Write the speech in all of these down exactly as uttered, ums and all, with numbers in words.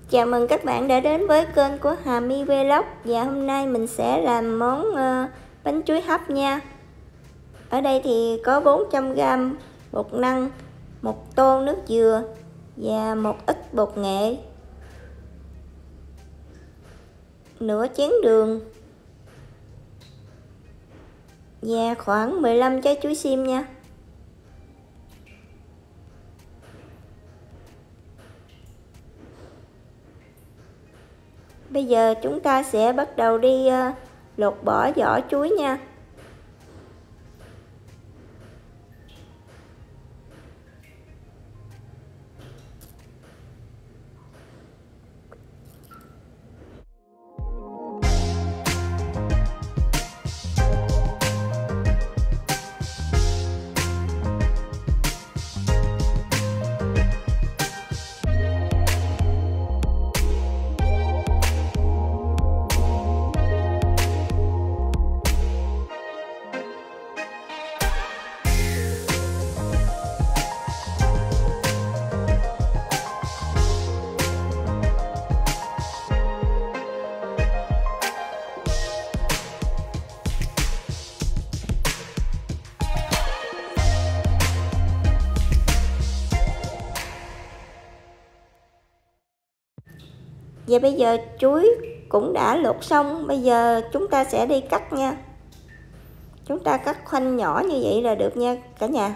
Chào mừng các bạn đã đến với kênh của Hà My Vlog. Và hôm nay mình sẽ làm món uh, bánh chuối hấp nha. Ở đây thì có bốn trăm gam bột năng, một tô nước dừa và một ít bột nghệ, nửa chén đường và khoảng mười lăm trái chuối xiêm nha. Bây giờ chúng ta sẽ bắt đầu đi uh, lột bỏ vỏ chuối nha. Và bây giờ chuối cũng đã lột xong, bây giờ chúng ta sẽ đi cắt nha. Chúng ta cắt khoanh nhỏ như vậy là được nha cả nhà.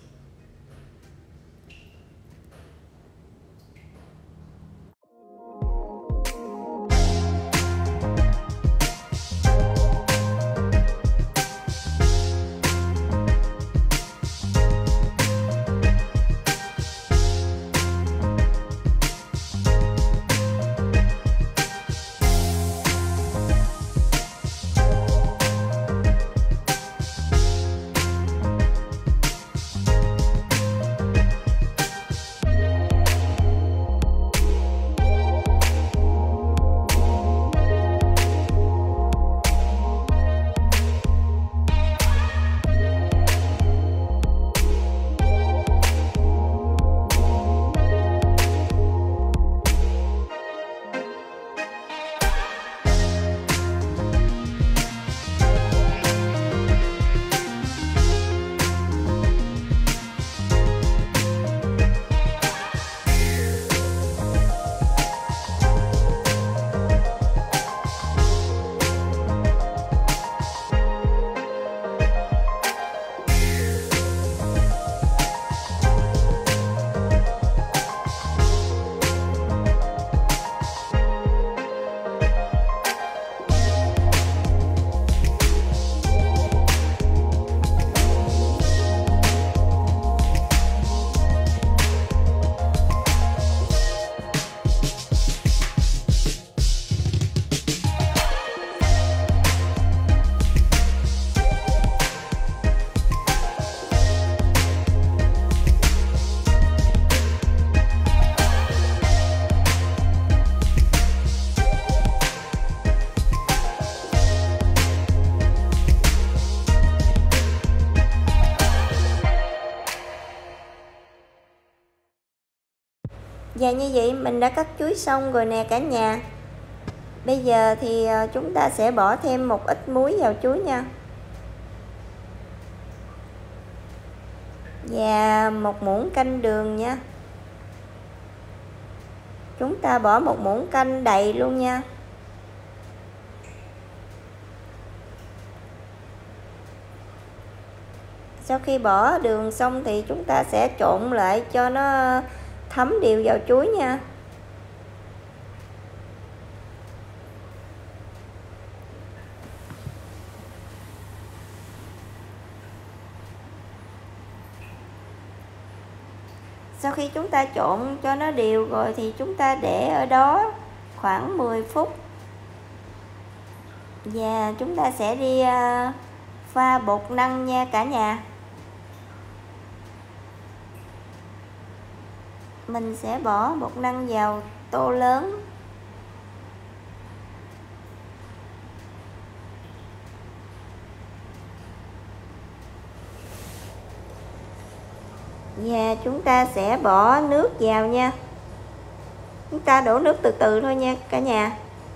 Và như vậy mình đã cắt chuối xong rồi nè cả nhà. Bây giờ thì chúng ta sẽ bỏ thêm một ít muối vào chuối nha. Và một muỗng canh đường nha. Chúng ta bỏ một muỗng canh đầy luôn nha. Sau khi bỏ đường xong thì chúng ta sẽ trộn lại cho nó thấm đều vào chuối nha. Sau khi chúng ta trộn cho nó đều rồi thì chúng ta để ở đó khoảng mười phút. Và chúng ta sẽ đi pha bột năng nha cả nhà. Mình sẽ bỏ bột năng vào tô lớn. Và chúng ta sẽ bỏ nước vào nha. Chúng ta đổ nước từ từ thôi nha cả nhà.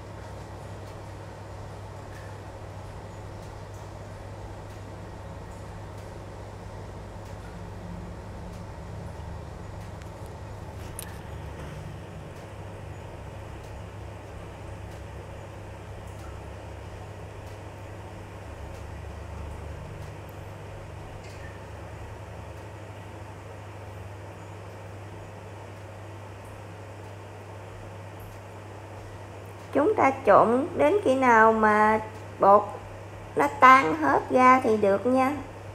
Chúng ta trộn đến khi nào mà bột nó tan hết ra thì được nha.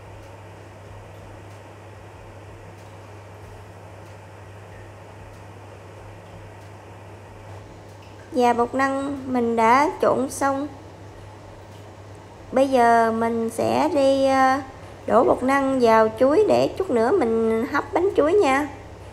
Và bột năng mình đã trộn xong. Bây giờ mình sẽ đi đổ bột năng vào chuối để chút nữa mình hấp bánh chuối nha.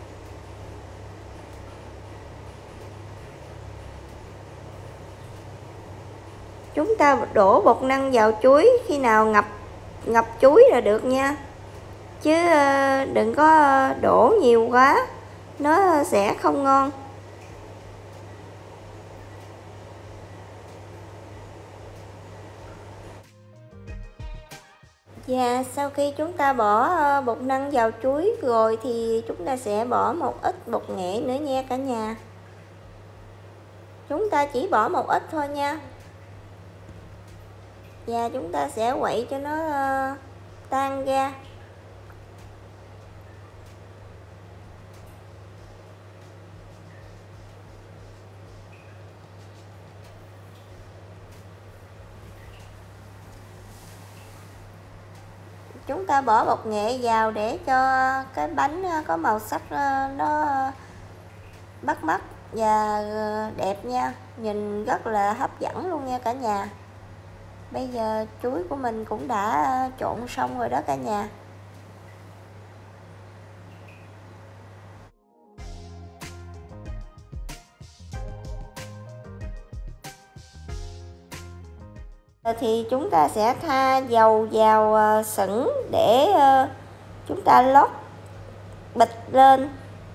Chúng ta đổ bột năng vào chuối khi nào ngập ngập chuối là được nha. Chứ đừng có đổ nhiều quá, nó sẽ không ngon. Và sau khi chúng ta bỏ bột năng vào chuối rồi thì chúng ta sẽ bỏ một ít bột nghệ nữa nha cả nhà. Chúng ta chỉ bỏ một ít thôi nha. Và chúng ta sẽ quậy cho nó tan ra. Chúng ta bỏ bột nghệ vào để cho cái bánh có màu sắc nó bắt mắt và đẹp nha. Nhìn rất là hấp dẫn luôn nha cả nhà. Bây giờ chuối của mình cũng đã trộn xong rồi đó cả nhà. Thì chúng ta sẽ tha dầu vào sửng để chúng ta lót bịch lên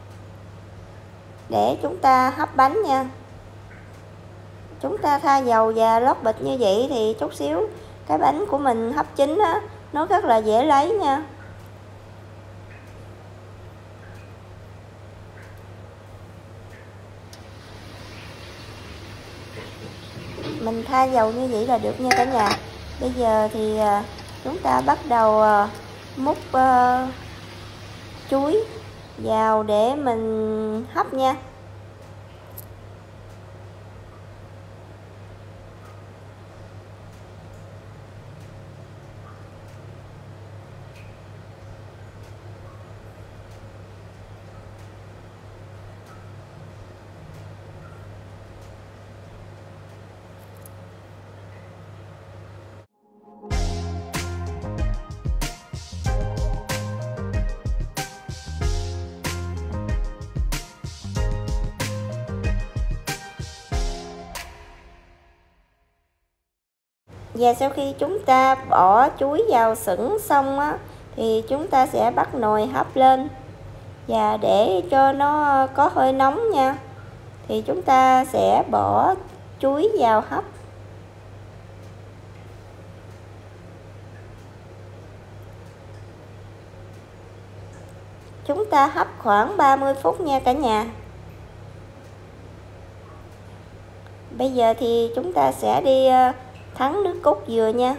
để chúng ta hấp bánh nha. Chúng ta tha dầu và lót bịch như vậy thì chút xíu cái bánh của mình hấp chín á, nó rất là dễ lấy nha. Mình tha dầu như vậy là được nha cả nhà. Bây giờ thì chúng ta bắt đầu múc uh, chuối vào để mình hấp nha. Và sau khi chúng ta bỏ chuối vào sửng xong á, thì chúng ta sẽ bắt nồi hấp lên. Và để cho nó có hơi nóng nha, thì chúng ta sẽ bỏ chuối vào hấp. Chúng ta hấp khoảng ba mươi phút nha cả nhà. Bây giờ thì chúng ta sẽ đi thắng nước cốt dừa nha.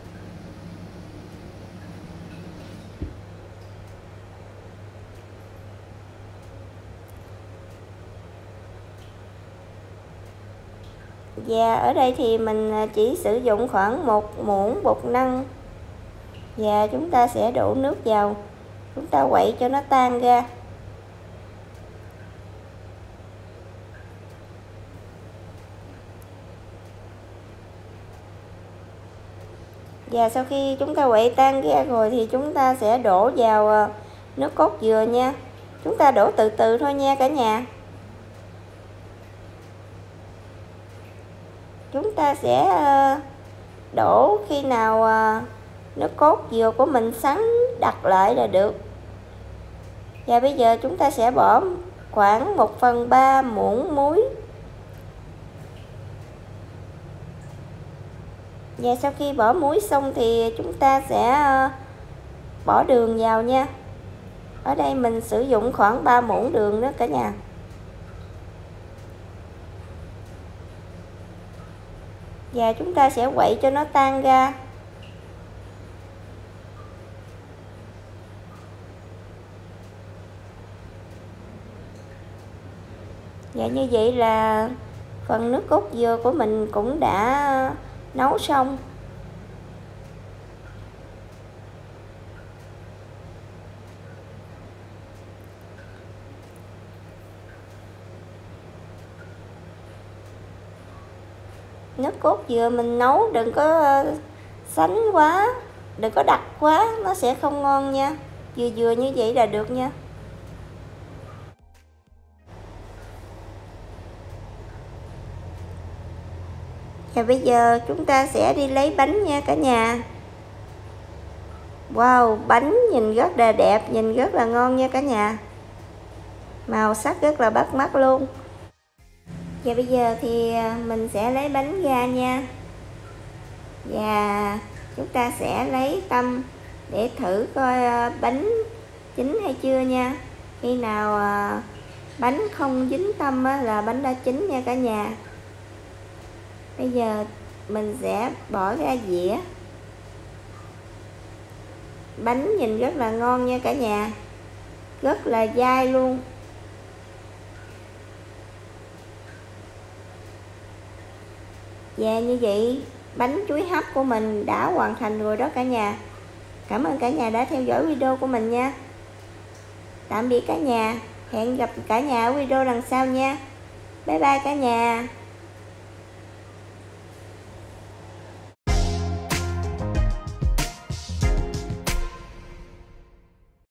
Và ở đây thì mình chỉ sử dụng khoảng một muỗng bột năng. Và chúng ta sẽ đổ nước vào. Chúng ta quậy cho nó tan ra. Và sau khi chúng ta quậy tan ra rồi thì chúng ta sẽ đổ vào nước cốt dừa nha. Chúng ta đổ từ từ thôi nha cả nhà. Chúng ta sẽ đổ khi nào nước cốt dừa của mình sắn đặc lại là được. Và bây giờ chúng ta sẽ bỏ khoảng một phần ba muỗng muối. Và sau khi bỏ muối xong thì chúng ta sẽ bỏ đường vào nha. Ở đây mình sử dụng khoảng ba muỗng đường đó cả nhà. Và chúng ta sẽ quậy cho nó tan ra. Và như vậy là phần nước cốt dừa của mình cũng đã nấu xong. Nước cốt dừa mình nấu đừng có sánh quá, đừng có đặc quá, nó sẽ không ngon nha. Vừa vừa như vậy là được nha. Và bây giờ chúng ta sẽ đi lấy bánh nha cả nhà. Wow, bánh nhìn rất là đẹp, nhìn rất là ngon nha cả nhà. Màu sắc rất là bắt mắt luôn. Và bây giờ thì mình sẽ lấy bánh ra nha. Và chúng ta sẽ lấy tâm để thử coi bánh chín hay chưa nha. Khi nào bánh không dính tâm là bánh đã chín nha cả nhà. Bây giờ mình sẽ bỏ ra dĩa. Bánh nhìn rất là ngon nha cả nhà, rất là dai luôn. Và như vậy bánh chuối hấp của mình đã hoàn thành rồi đó cả nhà. Cảm ơn cả nhà đã theo dõi video của mình nha. Tạm biệt cả nhà, hẹn gặp cả nhà ở video lần sau nha. Bye bye cả nhà.